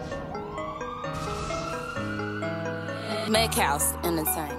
Make House Entertainment.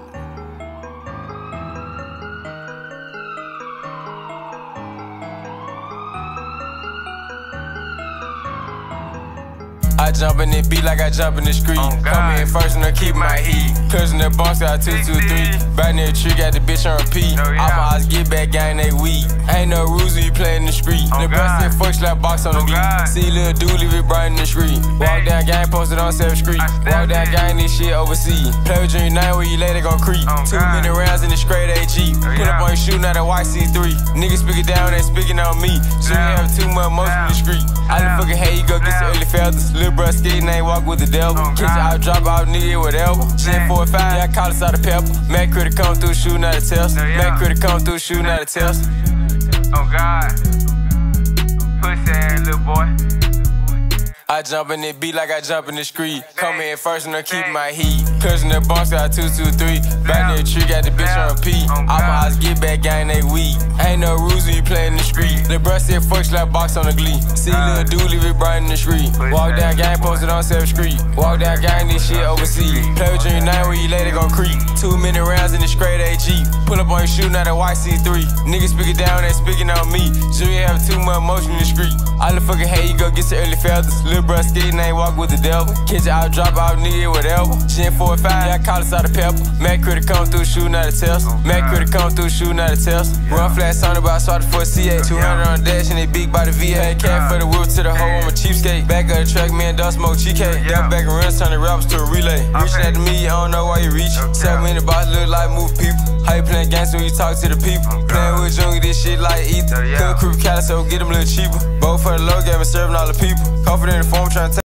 I jump in the beat like I jump in the street. Come in first and I keep my heat. Cousin the boss got 2, 2, 3. Right near the tree, got the bitch on repeat. All my eyes get back, gang, they weak. Ain't no rules when you play in the street. The best said fuck slap box on the geek. See little dude leave it bright in the street. Walk down, gang, posted on 7th Street. Walk down, gang, this shit overseas. Play with Junior 9 where you lay, they gon' creep. 2 minute rounds in the straight A Jeep. Pull up on your shooting at a YC3. Niggas speaking down, they speaking on me. So you have too much motion in the street. I done fucking hate you go get some early feathers. Little bruh skating, ain't walk with the devil. Kiss it out, drop out, nigga, whatever. Shit 4 or 5, yeah, I call us out of pepper. Mac critter come through, shooting out a test. Mac critter come through, shooting out a test. Oh God, pussy ass little boy. I jump in the beat like I jump in the street. Come in first and I keep my heat. Cousin the boss got 2, 2, 3. Back near the tree, got the bitch on repeat. All my eyes get back, gang, they weak. Ain't no rules when you play in the street. The bruh said fuck slap box on the glee. See little dude leave it bright in the street. Walk down, gang, posted on 7th Street. Walk down, gang, this shit overseas. Play with Junior 9 where you lay, they gon' creep. 2 minute rounds in the straight A Jeep. Pull up on your shooting at a YC3. Niggas speaking down, they speaking on me. Junior have too much motion in the street. I done fucking hate you go get some early feathers. Little bruh skating, ain't walk with the devil. Kids out, drop out, nigga, whatever. Gen 4 or 5, yeah, I call us out of pepper. Mac critter come through, shooting out a test. Mac critter come through, shooting out a test. Run flat, sounded by swat for a CA. 200 on the dash and they big by the VA. Cat for the whip to the hoe, I'm a cheapskate. Back of the track, me and Dust smoke cheesecake. That back and runs, turn the rappers to a relay. Reaching at the me, I don't know why you reach. 7 minute boss look like move people. How you playing gangster when you talk to the people? Playing with Junior, this shit like ether. Cook crew callous, so get them a little cheaper. Both for the low game and serving all the people. Confident in the form, trying to